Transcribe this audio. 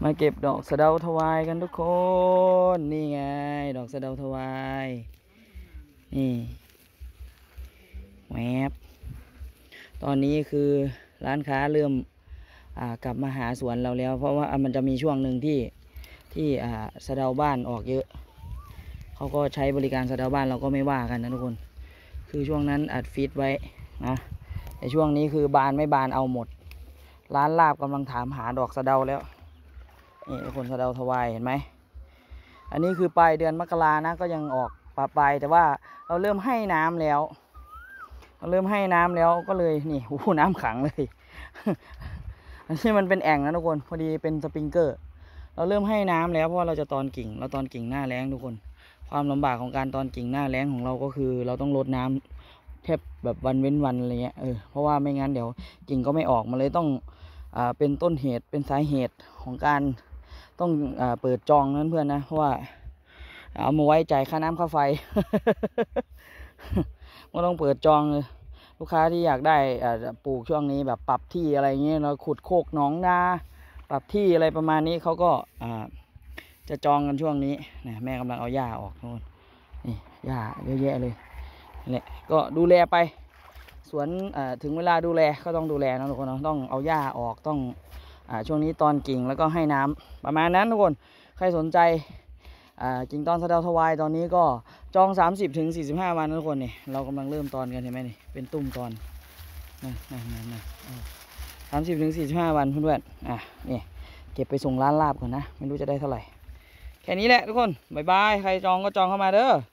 มาเก็บดอกสะเดาทวายกันทุกคนนี่ไงดอกสะเดาทวายนี่แวบตอนนี้คือร้านค้าเริ่มกลับมาหาสวนเราแล้วเพราะว่ามันจะมีช่วงหนึ่งที่สะเดาบ้านออกเยอะเขาก็ใช้บริการสะเดาบ้านเราก็ไม่ว่ากันนะทุกคนคือช่วงนั้นอัดฟีดไว้นะแต่ช่วงนี้คือบานไม่บานเอาหมดร้านลาบกำลังถามหาดอกสะเดาแล้วนี่ทุกคนสะเดาทวายเห็นไหมอันนี้คือปลายเดือนมกรานะก็ยังออกปลายแต่ว่าเราเริ่มให้น้ำแล้วก็เลยนี่โอ้โหน้ำขังเลยอันนี้มันเป็นแอ่งนะทุกคนพอดีเป็นสปริงเกอร์เราเริ่มให้น้ำแล้วเพราะว่าเราจะตอนกิ่งหน้าแล้งทุกคนความลำบากของการตอนกิ่งหน้าแล้งของเราก็คือเราต้องรดน้ำแทบแบบวันเว้นวันอะไรเงี้ยเพราะว่าไม่งั้นเดี๋ยวกิ่งก็ไม่ออกมาเลยต้องเป็นต้นเหตุเป็นสาเหตุของการต้องเปิดจองนั้นเพื่อนนะเพราะว่าเอามาไว้จ่ายค่าน้ำค่าไฟ ก็ต้องเปิดจองเลยลูกค้าที่อยากได้ปลูกช่วงนี้แบบปรับที่อะไรเงี้ยเราขุดโคกหนองนาปรับที่อะไรประมาณนี้เขาก็จะจองกันช่วงนี้นะแม่กำลังเอาหญ้าออกนู่นนี่หญ้าเยอะแยะเลยนี่แหละก็ดูแลไปสวนถึงเวลาดูแลก็ต้องดูแลนะทุกคนนะต้องเอาหญ้าออกต้องช่วงนี้ตอนกิ่งแล้วก็ให้น้ำประมาณนั้นทุกคนใครสนใจกิ่งตอนสะเดาทวายตอนนี้ก็จอง30 ถึง 45 วันนะทุกคนนี่เรากำลังเริ่มตอนกันเห็นไหมนี่เป็นตุ้มตอนนั่น30 ถึง 45 วันเพื่อนๆนี่เก็บไปส่งร้านลาบก่อนนะไม่รู้จะได้เท่าไหร่แค่นี้แหละทุกคนบ๊ายบายใครจองก็จองเข้ามาเด้อ